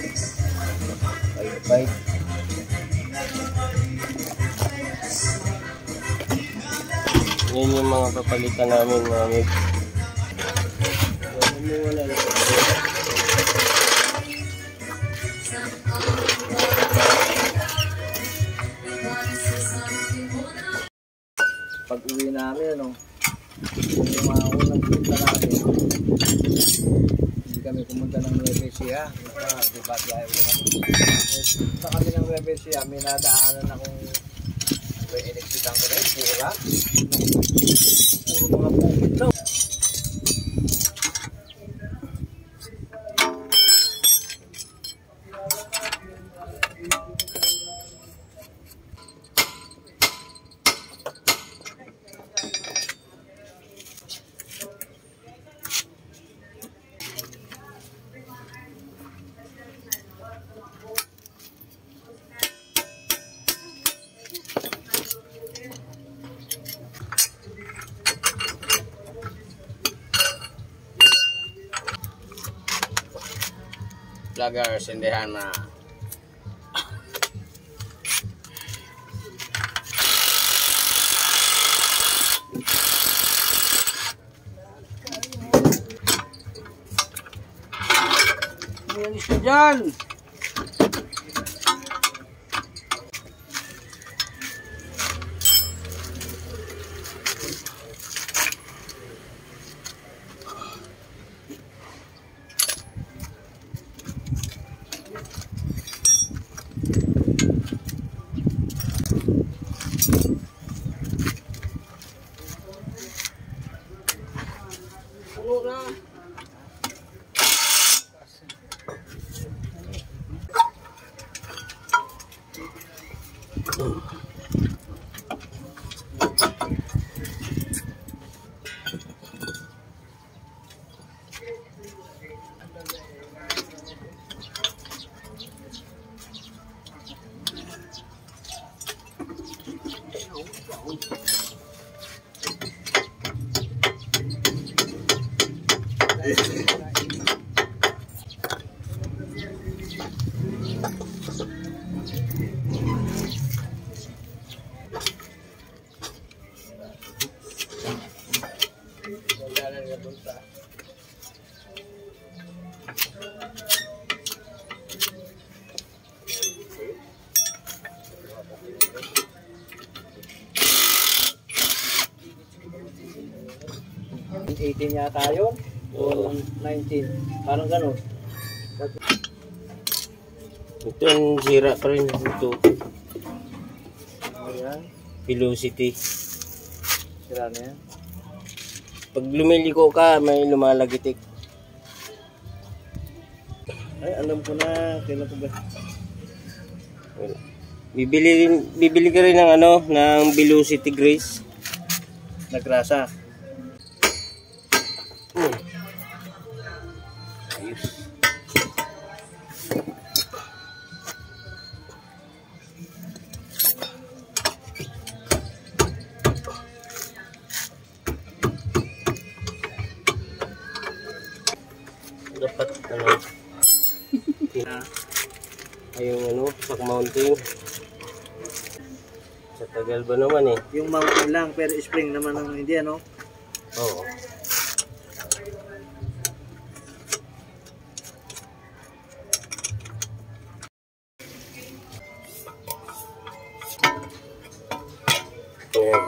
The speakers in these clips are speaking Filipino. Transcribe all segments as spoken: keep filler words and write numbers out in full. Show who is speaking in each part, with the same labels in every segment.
Speaker 1: Bye-bye. Yan yung mga papalitan namin mga mix.
Speaker 2: Pag uwi namin, ano, yung mga unang punta namin, hindi kami pumunta ng Nueva Ecija. Diba, dahil sa kami ng Nueva Ecija, may nadaanan akong may electrican ko na yun, pura. Puro mga bukit daw.
Speaker 1: Vlogger, sindihan na.
Speaker 2: Mayalis ka dyan! Puno na! eighteen yata yun o nineteen, parang gano'n.
Speaker 1: Ito yung sira pa rin ito.
Speaker 2: Ayan,
Speaker 1: Velocity.
Speaker 2: sira na yan.
Speaker 1: Pag lumiliko ka, may lumalagitik.
Speaker 2: Ay, alam ko na, kailan ko ba?
Speaker 1: Bibili rin, bibili ka rin ng ano, ng Velocity grease.
Speaker 2: Nagrasa.
Speaker 1: Hmm. Ayos. Dapat ano ay yung ano, shock mounting. Sa tagal ba naman eh.
Speaker 2: Yung mountain lang, pero spring naman ang hindi, ano?
Speaker 1: Oo. Ayan.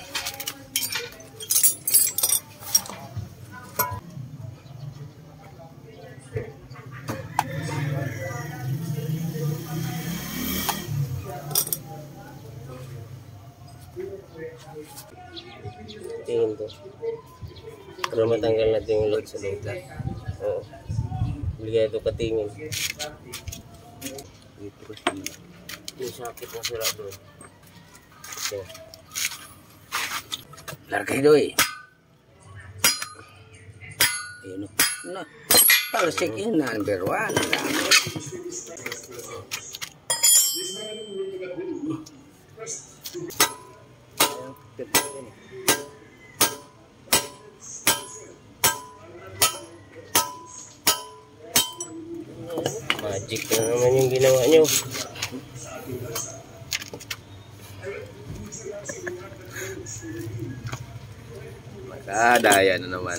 Speaker 1: Tingin to. Para matanggal natin yung load sa loob. Oo. Obligado ka tingin. Yung sakit na sira doon. Okay. Larga ito eh. Ayun o. No. Talsik yun. Number one. Magic na naman yung ginawa nyo.
Speaker 2: Magkadaya na naman.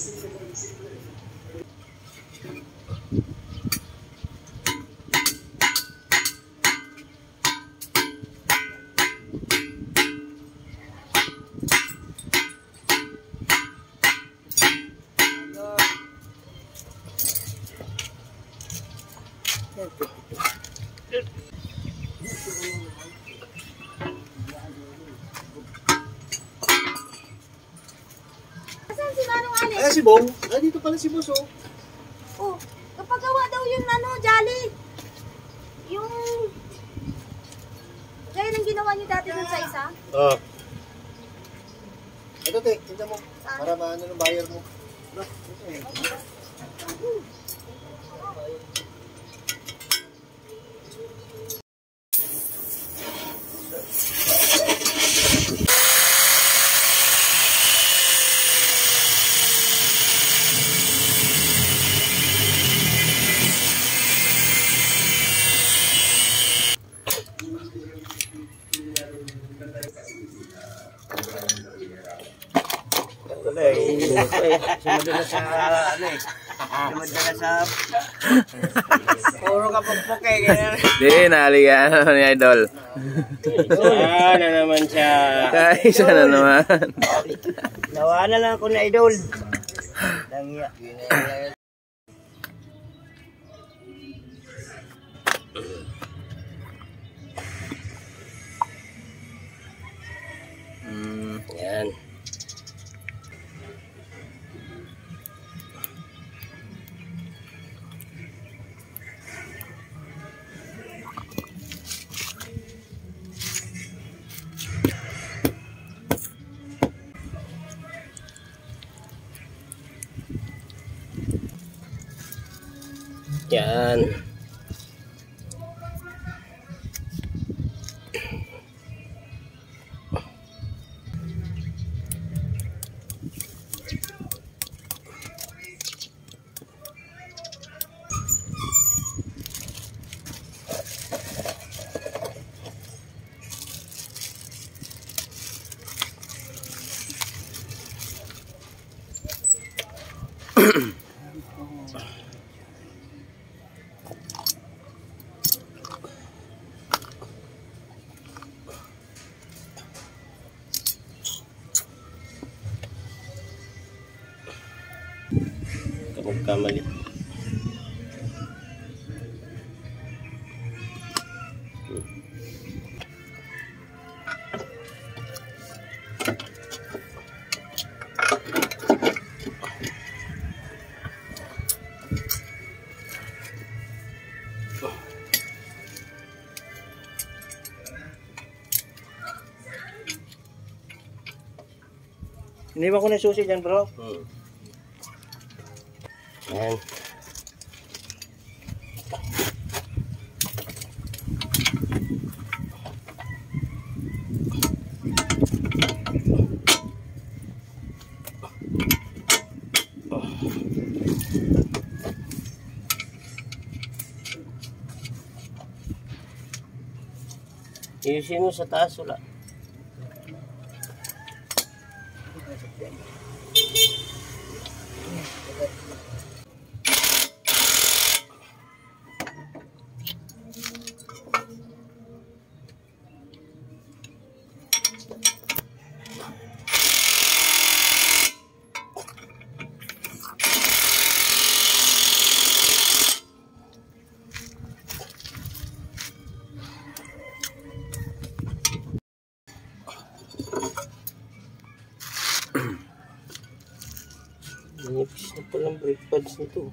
Speaker 3: Saan si Manong Alex?
Speaker 2: Ay, si Bong. Ay, dito pala si Boss, oh.
Speaker 3: Oh, kapagawa daw yung ano, Jolly. Yung... Gaya ng ginawa niyo dati dun sa isa.
Speaker 1: Oh,
Speaker 2: Ito, te. Tignan mo.
Speaker 3: Saan?
Speaker 2: Para maano ng buyer mo. Ito, eh.
Speaker 1: sunod na sa ano eh. Sunod na sa... Puro ka pagpuke.
Speaker 2: Di, naligan ni Idol.
Speaker 1: Ah, na naman siya.
Speaker 2: Kaya isa na naman.
Speaker 1: Nawa na lang ako na idol. Langya.
Speaker 2: Mm.
Speaker 1: Yan. Yan. Kamali.
Speaker 2: Iniwan ko na yung susi dyan, bro.
Speaker 1: Hmm. Yan. Iusin mo sa taas wala. Nipis na palang brake pads nito.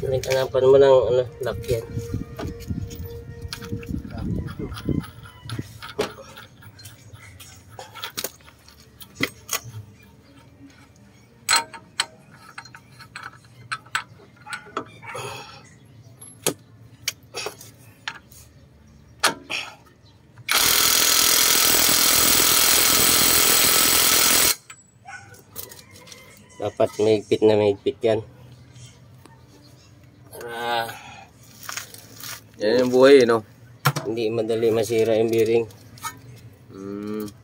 Speaker 1: Hanapan mo ng ano, lock yan. Dapat mahigpit na mahigpit yan. Para
Speaker 2: Yan yung buhay, no?
Speaker 1: hindi madali masira yung bearing.
Speaker 2: Mm.